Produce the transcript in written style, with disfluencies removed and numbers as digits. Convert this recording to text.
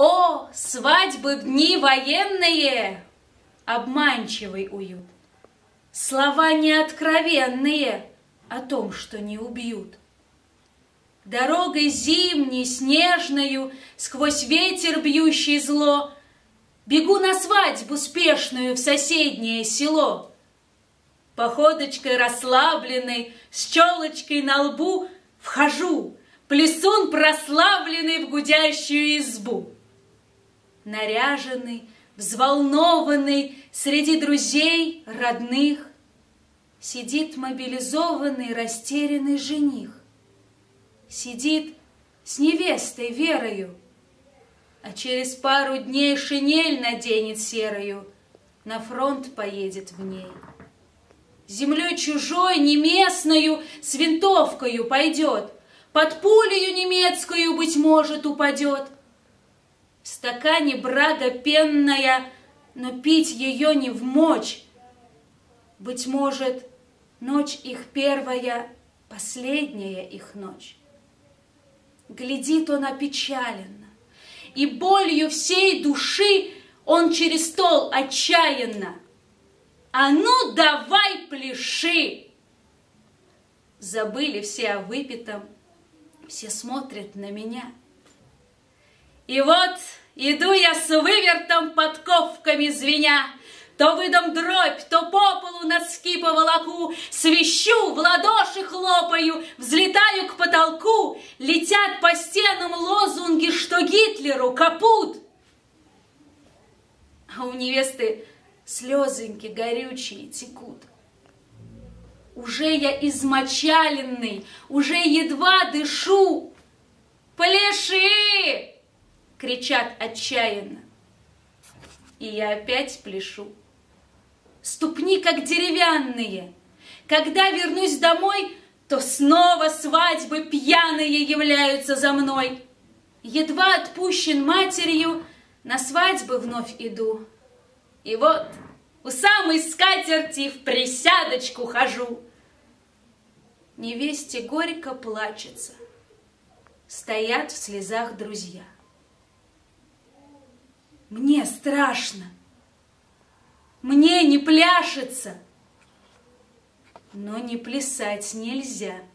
О, свадьбы в дни военные! Обманчивый уют. Слова неоткровенные о том, что не убьют. Дорогой зимней, снежною, сквозь ветер бьющий зло, бегу на свадьбу спешную в соседнее село. Походочкой расслабленной, с челочкой на лбу вхожу, плясун прославленный в гудящую избу. Наряженный, взволнованный, среди друзей, родных, сидит мобилизованный, растерянный жених. Сидит с невестой Верою, а через пару дней шинель наденет серою, на фронт поедет в ней. Землей чужой, неместною, с винтовкою пойдет, под пулею немецкую, быть может, упадет. В стакане брага пенная, но пить ее не вмочь. Быть может, ночь их первая, последняя их ночь. Глядит он опечаленно, и болью всей души он через стол отчаянно: «А ну, давай пляши!» Забыли все о выпитом, все смотрят на меня. И вот иду я с вывертом подковками звеня, то выдам дробь, то по полу носки поволоку, свищу, в ладоши хлопаю, взлетаю к потолку, летят по стенам лозунги, что Гитлеру капут. А у невесты слезоньки горючие текут. Уже я измочаленный, уже едва дышу. «Пляши!» — кричат отчаянно. И я опять пляшу. Ступни как деревянные. Когда вернусь домой, то снова свадьбы пьяные являются за мной. Едва отпущен матерью, на свадьбы вновь иду. И вот у самой скатерти в присядочку хожу. Невесте горько плачется. Стоят в слезах друзья. Мне страшно. Мне не пляшется. Но не плясать нельзя.